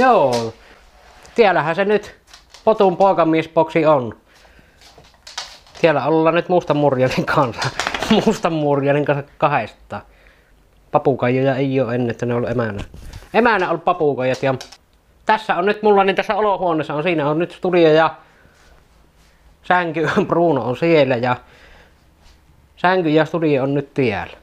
Joo. Tiellähän se nyt Potun poikamiesboksi on. Siellä ollaan nyt Mustan Murjanin kanssa. Mustan Murjanin kanssa kahdesta. Papukaijoja ei oo ennen, että ne on ollut emänä. Emänä on papukaijat ja tässä on nyt mulla, niin tässä olohuoneessa on, siinä on nyt studio ja sänky, Bruno on siellä ja sänky ja studio on nyt tiellä.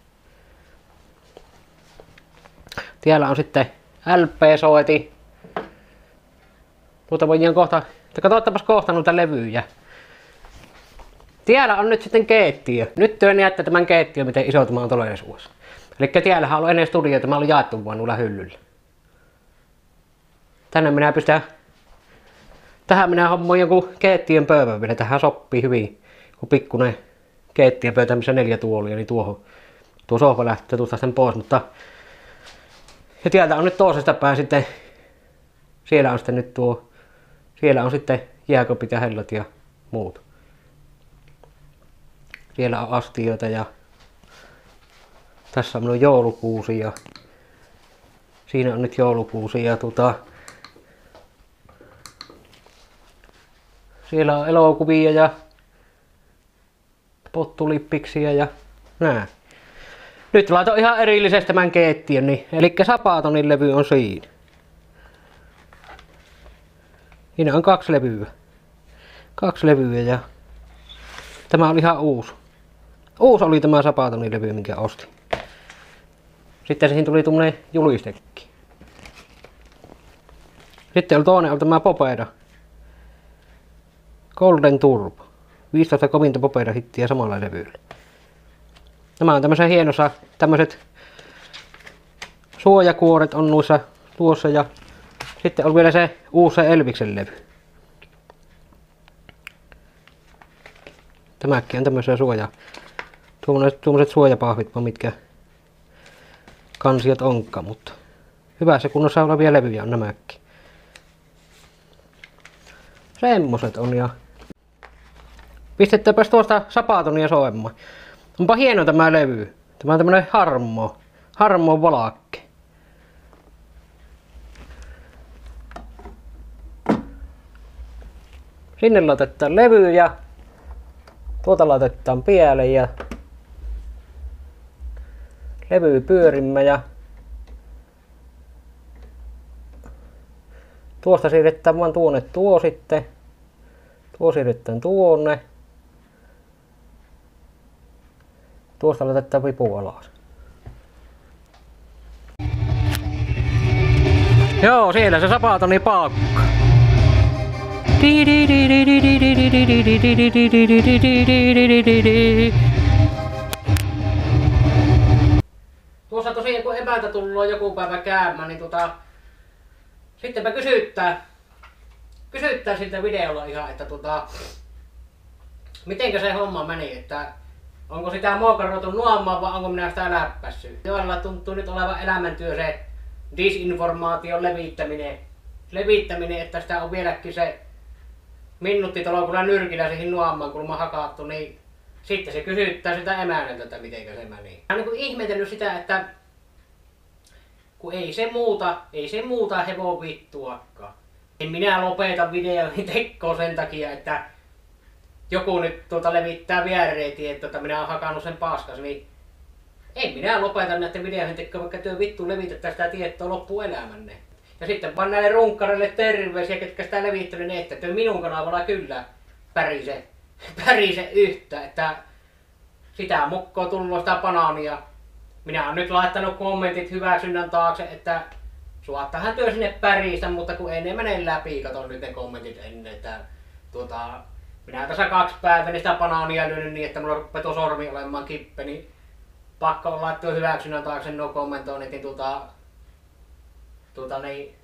Tiellä on sitten LP-soiti. Tuota voidaan kohta, katsotaanpas kohta noita levyjä. Tiellä on nyt sitten keittiö. Nyt työn näette tämän keittiö, miten iso tämä on todellisuudessa. Eli tiellähän on ollut ennen studio, tämä oli jaettu vain noilla hyllyllä. Tänne minä pystyn, tähän minä hommoin jonkun keittiön pöydän vielä, tähän sopii hyvin. Kun pikkunen keittiöpöytä, missä 4 tuolia, niin tuo sohva lähtee tuosta sen pois, mutta ja tieltä on nyt toisesta päin sitten, siellä on sitten nyt siellä on sitten jääkopit ja hellot ja muut. Siellä on astioita ja tässä on minun joulukuusi ja siinä on nyt joulukuusi ja siellä on elokuvia ja pottulippiksiä ja nää. Nyt laitoin ihan erillisesti tämän keittiön, niin, eli Sapatonin levy on siinä. Siinä on 2 levyä. 2 levyä ja tämä oli ihan uusi. Uusi oli tämä Sapatonin levy, minkä ostin. Sitten siihen tuli tuommoinen julistekki. Sitten oli toinen, oli tämä Popeda. Golden Turbo. 15 kovinta Popeda hittiä samalla levyllä. Nämä on tämmöisen hienossa, tämmöiset suojakuoret on noissa tuossa ja sitten on vielä se uusi Elviksen levy. Tämäkin on tämmöisiä tuommoiset suojapahvit, mitkä kansiot onkaan, mutta hyvässä kunnossa olevia levyjä on nämäkin. Semmoset on ja pistettäpäs tuosta Sapatonia soimaan. Onpa hieno tämä levy. Tämä on tämmönen harmo valakke. Sinne laitetaan levy ja tuota laitetaan päälle ja levy pyörimmä ja tuosta siirretään vaan tuo sitten. Tuo siirretään tuonne. Tuosta laitetaan vipu alas. Joo, siellä se Sapatoni paakka. Tuossa tosiaan kun emäntä tullut joku päivä käymään, niin sittenpä kysyttää siltä videolla ihan, että mitenkä se homma meni, että onko sitä muokaroitu nuomaan vai onko minä sitä läppässyt. Joilla tuntuu nyt olevan elämäntyö se disinformaation levittäminen, että sitä on vieläkin se minuuttitolkulla nyrkillä siihen nuomaan kulma hakattu, niin sitten se kysyttää sitä emännältä, että mitenkä se meni. Hän on niin ihmetellyt sitä, että kun ei se muuta hevon vittuakaan. En minä lopeta videoihin tekoa sen takia, että joku nyt levittää viereen tietoa, että minä olen hakannut sen paskas, niin en minä lopeta näiden videoihin tekoa, vaikka työ vittu levitettä sitä tietoa loppuelämänne. Ja sitten vaan näille runkkareille terveisiä, ketkä sitä levittävät, niin että työ minun kanavalla kyllä pärise yhtä, että sitä mukkoo tullut sitä banaania. Minä olen nyt laittanut kommentit hyväksynnän taakse, että suottahan työ sinne päristä, mutta kun ei ne mene läpi, katon nyt ne kommentit ennen, että minä tässä 2 päivää niin sitä banaania lyönyt niin, että mulla rupeaa tuo sormi olemaan kippe, niin pakko on laittaa hyväksynnän taakse nuo kommentoinnit, niin niin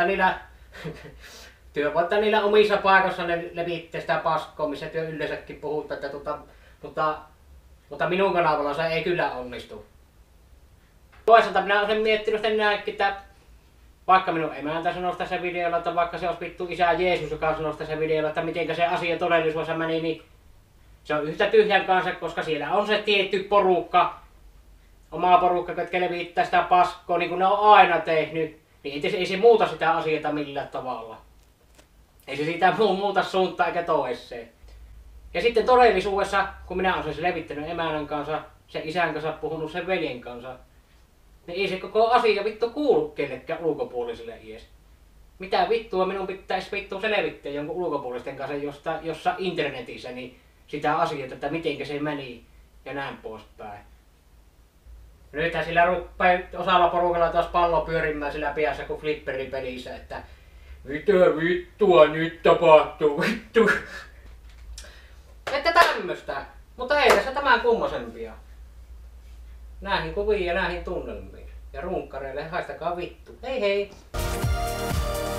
työ voitte niillä omissa paikoissa ne levitte sitä paskoa, missä työ yleensäkin puhutte, että mutta minun kanavalla se ei kyllä onnistu. Toisaalta minä olen miettinyt sitten näinkin, että vaikka minun emäntä sanoisi tässä videolla, että vaikka se olisi vittu isä Jeesus, joka sanoisi tässä videolla, että miten se asia todellisuudessa meni, niin se on yhtä tyhjän kanssa, koska siellä on se tietty porukka, oma porukka, jotka levittää sitä paskoa, niin kuin ne on aina tehnyt. Niin ei se muuta sitä asiaa millään tavalla. Ei se sitä muuta suuntaan eikä toiseen. Ja sitten todellisuudessa, kun minä olen sen levittänyt emännän kanssa, sen isän kanssa puhunut sen veljen kanssa, niin ei se koko asia vittu kuulu kellekään ulkopuoliselle edes. Mitä vittua minun pitäisi vittu selvittää jonkun ulkopuolisten kanssa jossa internetissä niin sitä asiaa, että mitenkä se meni ja näin poispäin. Nythän sillä ruppaa osalla porukalla taas pallo pyörimään sillä päässä kuin flipperipelissä, että mitä vittua nyt tapahtuu, vittu. Että tämmöstä, mutta ei tässä tämän kummosempia. Näihin kuviin ja näihin tunnelmiin. Ja runkkareille haistakaa vittu. Hei hei!